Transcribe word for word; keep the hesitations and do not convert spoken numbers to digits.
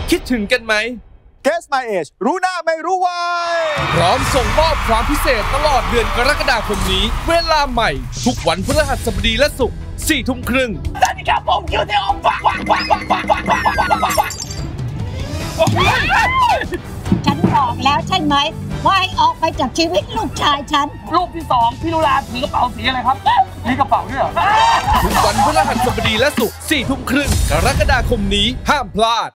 คิดถึงกันไหม Guess My Age รู้หน้าไม่รู้วัยพร้อมส่งมอบความพิเศษตลอดเดือนกรกฎาคมนี้เวลาใหม่ทุกวันพฤหัสบดีและศุกร์สี่ทุ่มครึ่งสวัสดีครับผมคิวเทออกฟังฉันบอกแล้วใช่ไหมว่าให้ออกไปจากชีวิตลูกชายฉันรูปที่สองพี่ลุลาถือกระเป๋าสีอะไรครับมีกระเป๋าด้วยเหรอทุกวันพฤหัสบดีและศุกร์สี่ทุ่มครึ่งกรกฎาคมนี้ห้ามพลาด